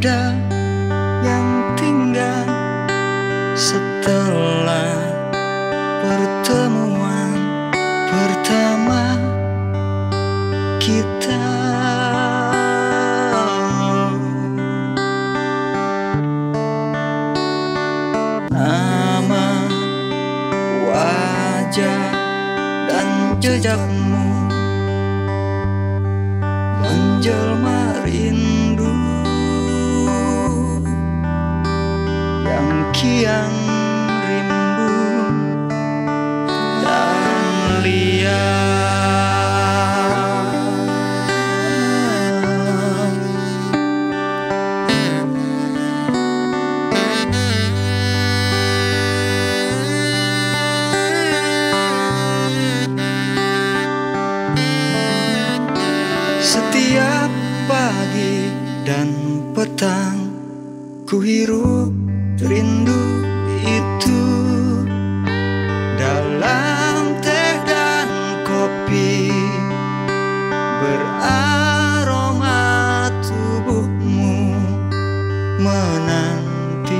ada yang tinggal setelah pertemuan pertama kita. Nama, wajah, dan jejakmu menjelma rindu yang kian rimbun dan liar. Setiap pagi dan petang ku hirup rindu itu dalam teh dan kopi beraroma tubuhmu, menanti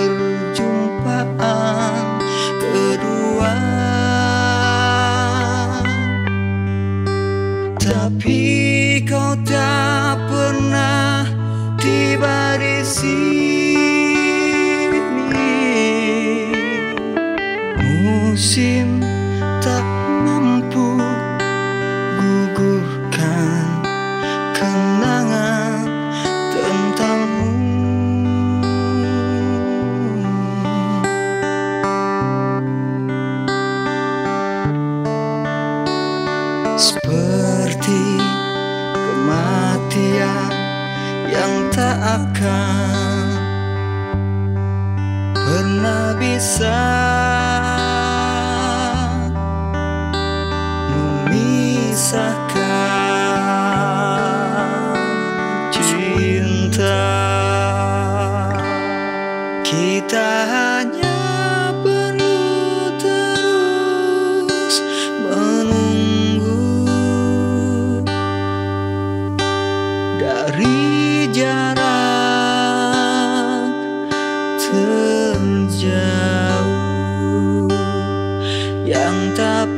perjumpaan kedua. Tapi kau tak pernah tiba di sini. Musim tak mampu gugurkan kenangan tentangmu. Seperti kematian yang tak akan pernah bisa memisahkan cinta. Kita hanya perlu terus menunggu dari jarak terjauh yang tak